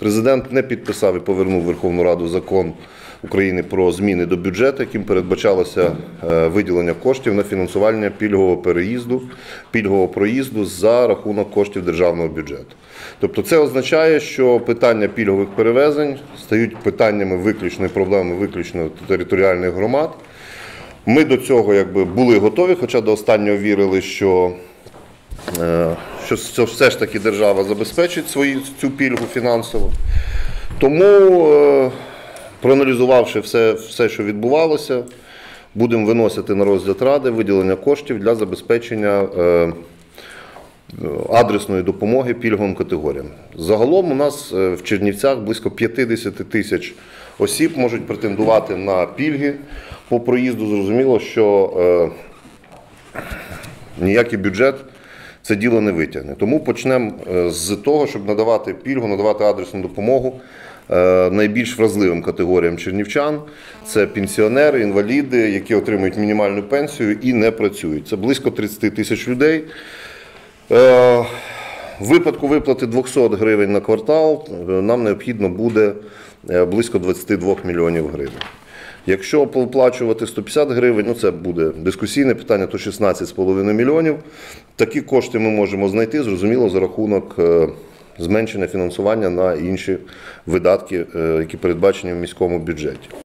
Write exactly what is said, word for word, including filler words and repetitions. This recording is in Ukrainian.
Президент не підписав і повернув в Верховну Раду закон України про зміни до бюджету, яким передбачалося виділення коштів на фінансування пільгового переїзду, пільгового проїзду за рахунок коштів державного бюджету. Тобто це означає, що питання пільгових перевезень стають питаннями виключно, проблемами виключно територіальних громад. Ми до цього якби були готові, хоча до останнього вірили, що, що все ж таки держава забезпечить свою, цю пільгу фінансово. Тому, проаналізувавши все, все, що відбувалося, будемо виносити на розгляд Ради виділення коштів для забезпечення адресної допомоги пільговим категоріям. Загалом у нас в Чернівцях близько п'ятдесят тисяч осіб можуть претендувати на пільги по проїзду. Зрозуміло, що е, ніякий бюджет це діло не витягне. Тому почнемо з того, щоб надавати пільгу, надавати адресну допомогу е, найбільш вразливим категоріям чернівчан. Це пенсіонери, інваліди, які отримують мінімальну пенсію і не працюють. Це близько тридцять тисяч людей. В випадку виплати двісті гривень на квартал нам необхідно буде близько двадцять два мільйонів гривень. Якщо виплачувати сто п'ятдесят гривень, ну це буде дискусійне питання, то шістнадцять з половиною мільйонів. Такі кошти ми можемо знайти, зрозуміло, за рахунок зменшення фінансування на інші видатки, які передбачені в міському бюджеті.